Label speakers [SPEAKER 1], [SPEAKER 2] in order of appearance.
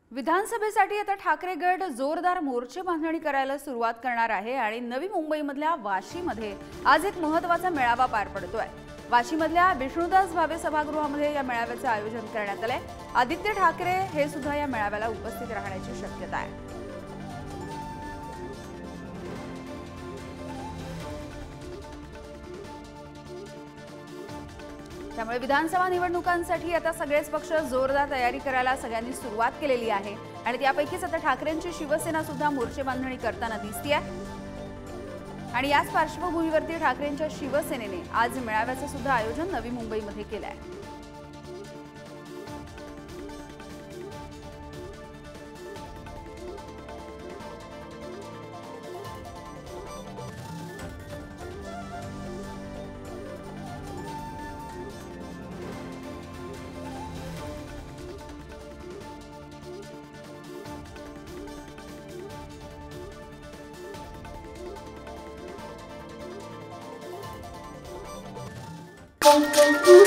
[SPEAKER 1] विधानसभेसाठी आता ठाकरे गट जोरदार मोर्चे बांधणी करायला सुरुवात करणार आहे आणि नवी मुंबईमधल्या वाशीमध्ये आज एक महत्त्वाचा मेळावा पार पडतोय। वाशीमधल्या विष्णुदास भावे सभागृहामध्ये या मेळाव्याचे आयोजन करण्यात आले। आदित्य ठाकरे हे सुद्धा या मेळाव्याला उपस्थित राहण्याची शक्यता आहे। त्यामुळे विधानसभा निवडणुकांसाठी आता सगळेच पक्ष जोरदार तयारी करायला सगळ्यांनी सुरुवात केलेली आहे आणि त्यापैकीच आता ठाकरेंची शिवसेना सुद्धा मोर्चे बांधणी करताना दिसतेय आणि याच पार्श्वभूमीवरती ठाकरेंच्या शिवसेनेने आज मेळाव्याचे सुद्धा आयोजन नवी मुंबईमध्ये केले आहे।
[SPEAKER 2] Thank you.